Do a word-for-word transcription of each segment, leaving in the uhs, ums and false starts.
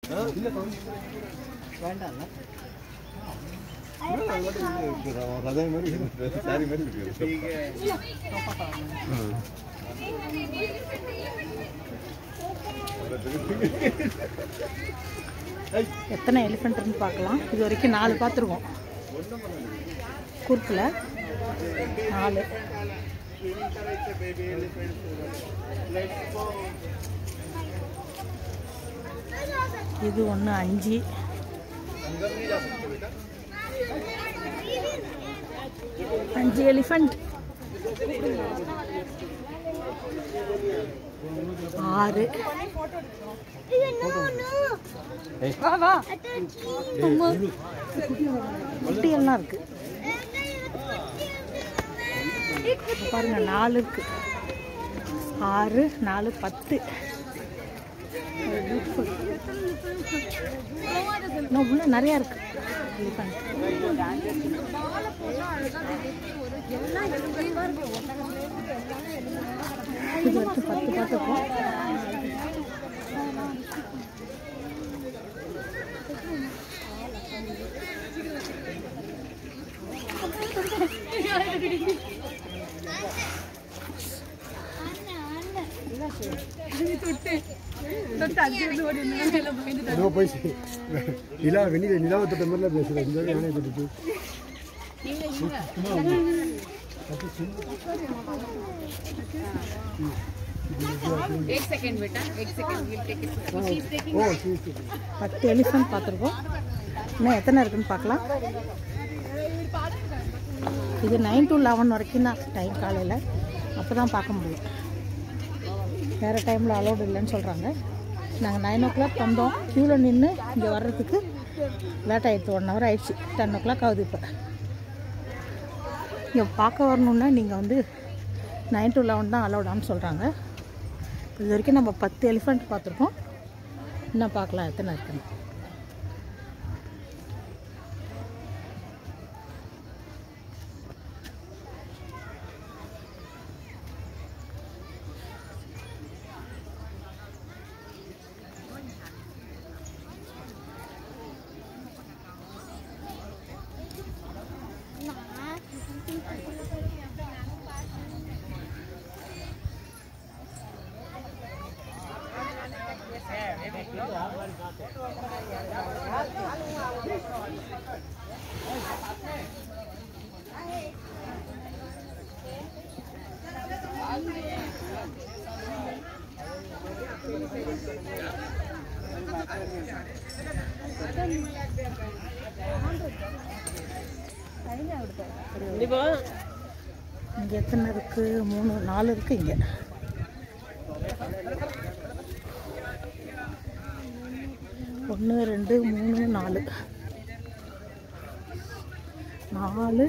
வேண்டாம்ல அதே மாதிரி சாரி மாதிரி இருக்கு. எத்தனை எலிஃபென்ட்னு பார்க்கலாம். இது வரைக்கும் நாலு பார்த்துருக்கோம். குறுக்கில் நாலு. இது ஒன்று அஞ்சு. அஞ்சு எலிஃபென்ட். ஆறு. குட்டியெல்லாம் இருக்கு பாருங்க. நாலு இருக்கு. ஆறு நாலு பத்து. உள்ள நிறையா இருக்கு எலிஃபென்ட். இது வரைக்கும் பத்து பார்த்துருக்கோம். நிலா வெளியே நிலாவை தொட்ட மாதிரிலாம் பேசுகிறேன். இந்த யானை தொட்டுட்டு பத்து எலிஃபென்ட் பார்த்துருக்கோம். இன்னும் எத்தனை இருக்குன்னு பார்க்கலாம். இது நைன் டு லெவன் வரைக்கும் தான் டைம் காலையில். அப்போ தான் பார்க்க முடியும். வேறு டைமில் அலோடு இல்லைன்னு சொல்கிறாங்க. நாங்கள் நைன் ஓ கிளாக் வந்தோம். க்யூவில் நின்று இங்கே வர்றதுக்கு லேட் ஆகிடுச்சு. ஒன் ஹவர் ஆகிடுச்சு. டென் ஓ கிளாக் ஆகுது. இப்போ இங்கே பார்க்க வரணுன்னா நீங்கள் வந்து நைன் டு லெவன் தான் அலோடான்னு சொல்கிறாங்க. இது வரைக்கும் நம்ம பத்து எலிஃபெண்ட் பார்த்துருக்கோம். இன்னும் பார்க்கலாம் எத்தனை இருக்குன்னு. இங்கே எத்தனை இருக்கு? மூணு நாலு இருக்கு. இங்கே ஒன்று ரெண்டு மூணு நாலு நாலு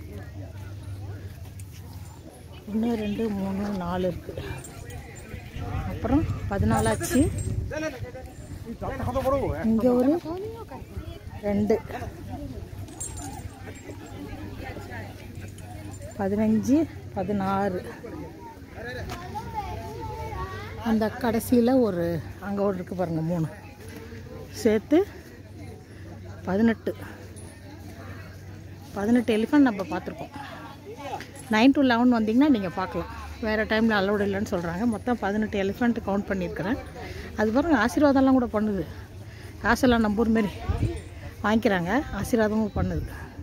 ஒன்று ரெண்டு மூணு நாலு இருக்கு. அப்புறம் பதினாலாச்சு. இங்கே ஒரு ரெண்டு. பதினஞ்சு பதினாறு. அந்த கடைசியில் ஒரு அங்கே ஒரு இருக்குது பாருங்கள். மூணு சேர்த்து பதினெட்டு. பதினெட்டு எலிஃபென்ட் நம்ம பார்த்துருக்கோம். நைன் டு லெவன் வந்தீங்கன்னா நீங்கள் பார்க்கலாம். வேறு டைமில் அலோடு இல்லைன்னு சொல்கிறாங்க. மொத்தம் பதினெட்டு எலிஃபெண்ட் கவுண்ட் பண்ணியிருக்கிறேன். அது பாருங்கள் ஆசீர்வாதம்லாம் கூட பண்ணுது. காசெல்லாம் நம்ம ஊர் மாரி வாங்கிக்கிறாங்க. ஆசீர்வாதமும் பண்ணுது.